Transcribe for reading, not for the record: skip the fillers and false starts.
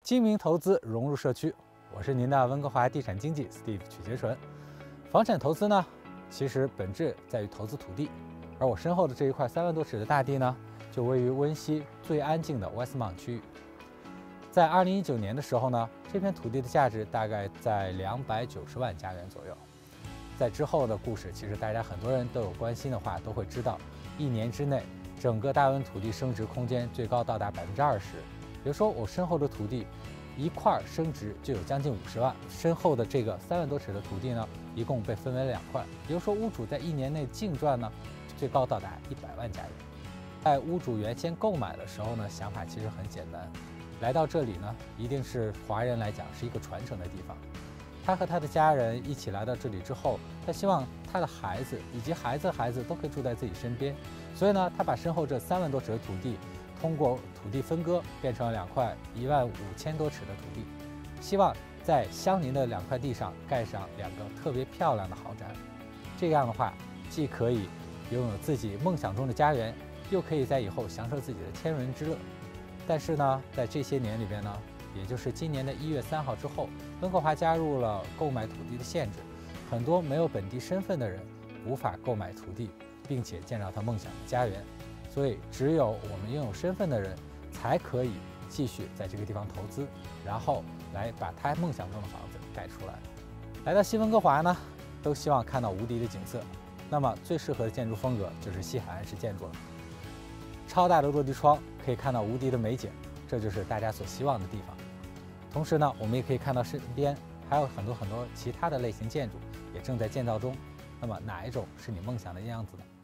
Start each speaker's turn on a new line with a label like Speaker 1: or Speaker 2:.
Speaker 1: 精明投资融入社区，我是您的温哥华地产经纪 Steve 曲杰纯。房产投资呢，其实本质在于投资土地，而我身后的这一块3万多尺的大地呢，就位于温西最安静的 Westmount 区域。在2019年的时候呢，这片土地的价值大概在290万加元左右。在之后的故事，其实大家很多人都有关心的话，都会知道，1年之内，整个大温土地升值空间最高到达20%。比如说我身后的土地，一块升值就有将近50万。身后的这个3万多尺的土地呢，一共被分为了2块。比如说屋主在1年内净赚呢，最高到达100万加元。在屋主原先购买的时候呢，想法其实很简单，来到这里呢，一定是华人来讲是一个传承的地方。他和他的家人一起来到这里之后，他希望他的孩子以及孩子的孩子都可以住在自己身边，所以呢，他把身后这3万多尺的土地，通过土地分割变成了2块15000多尺的土地，希望在相邻的2块地上盖上2个特别漂亮的豪宅。这样的话，既可以拥有自己梦想中的家园，又可以在以后享受自己的天伦之乐。但是呢，在这些年里边呢，也就是今年的1月3号之后，温哥华加入了购买土地的限制，很多没有本地身份的人无法购买土地，并且建造他梦想的家园。所以，只有我们拥有身份的人，才可以继续在这个地方投资，然后来把他梦想中的房子盖出来。来到新温哥华呢，都希望看到无敌的景色，那么最适合的建筑风格就是西海岸式建筑了。超大的落地窗可以看到无敌的美景，这就是大家所希望的地方。同时呢，我们也可以看到身边还有很多其他的类型建筑也正在建造中。那么哪一种是你梦想的样子呢？